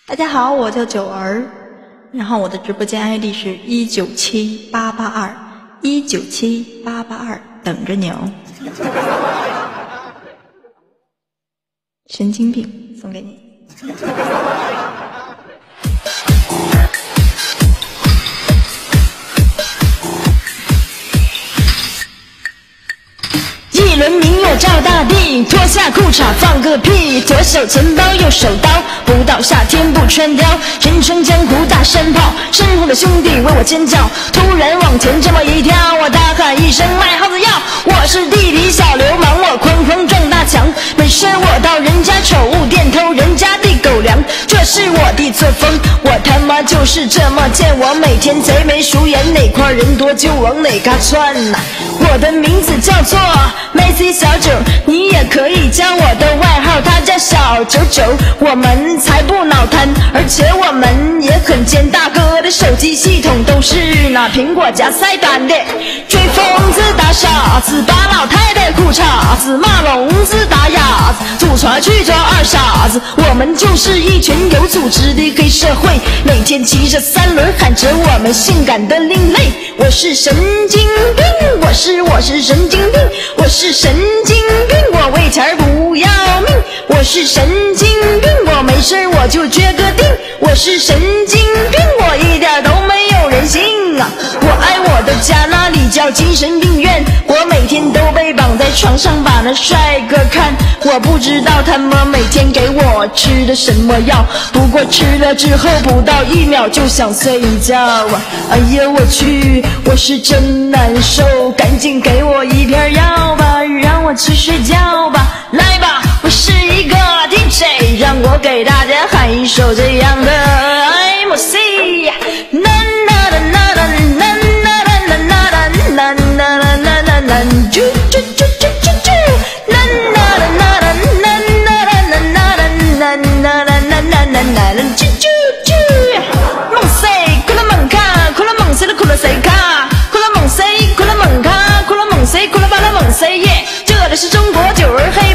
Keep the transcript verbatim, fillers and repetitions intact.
大家好，我叫九儿，然后我的直播间 I D 是一九七八八二一九七八八二，等着你哦。神经病送给你。 一轮明月照大地，脱下裤衩放个屁，左手钱包右手刀，不到夏天不穿貂，人称江湖大山炮，身后的兄弟为我尖叫，突然往前这么一跳，我大喊一声卖耗子药，我是地痞小流氓，我哐哐撞大墙，没事我到人家宠物店偷人家的狗粮，这是我的作风，我他妈就是这么贱，我每天贼眉鼠眼，哪块人多就往哪嘎窜呐、我的名字叫做Macy 小九，你也可以叫我的外号，他叫小九九。我们才不脑瘫，而且我们也很贱。大哥的手机系统都是拿苹果加塞单的，追疯子打傻子，把老太太裤衩子，骂聋子打哑子，祖传去抓二傻子。我们就是一群有组织的黑社会，每天骑着三轮，喊着我们性感的另类。我是神经病，我是我是神经病，我是神经病，我为钱不要命。我是神经病，我没事我就撅个腚。我是神经病，我一点都没有人性啊！我爱我的家，那里叫精神病院。我每天都被绑在床上把那帅哥看，我不知道他们每天给我吃的什么药，不过吃了之后不到一秒就想睡觉啊！哎呀我去，我是真难受，赶紧给我一片药吧，让我去睡觉吧。来吧，我是一个 D J， 让我给大家喊一首这样的 I'm a C， 啦啦啦啦啦啦啦啦啦啦啦啦啦啦，啾啾啾啾啾啾，啦啦啦啦啦啦啦啦啦啦啦啦啦啦啦，啾啾啾，猛塞，哭了猛卡，哭了猛塞的哭了谁卡，哭了猛塞，哭了猛卡，哭了猛塞，哭了巴了猛塞耶，这里是中国九儿黑。